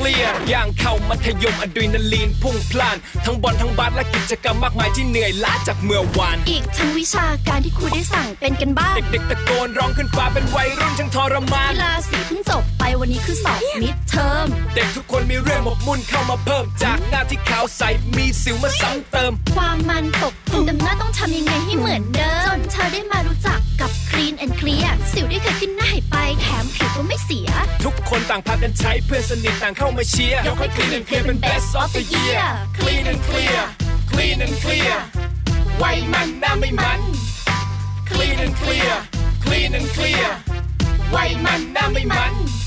clear ย่างเข้ามัธยมอะดรีนาลีนพุ่งพล่านทั้งบอลทั้งบาสและกิจกรรมมากมายที่เหนื่อยล้าจากเมื่อวานอีกทั้งวิชาการที่ครูได้สั่งเป็นกันบ้านเด็กๆตะโกนร้องขึ้นฟ้าเป็นวัยรุ่นช่างทรมานเวลา4เพิ่งจบไปวันนี้คือสอบมิดเทอมเด็กทุกคนมีเรื่องหมกมุ่นเข้ามาเพิ่มจากหน้าที่ขาวใสมีสิวมาซ้ำเติมความมันปกคลุมดำหน้าต้องทำยังไงให้เหมือนเดิมจนเธอได้มารู้จักกับ Clean and Clear สิวได้เกิดขึ้นหน้าหายไปแถมผิวก็ไม่เสียทุกคนต่างพากันใช้เพื่อนสนิทต่างเข้ามาเชียร์ยกให้ Clean and Clear เป็น Best of the Year Clean and Clear Clean and Clear ไวมันหน้าไม่มัน Clean and Clear Clean and Clear ไวมันหน้าไม่มัน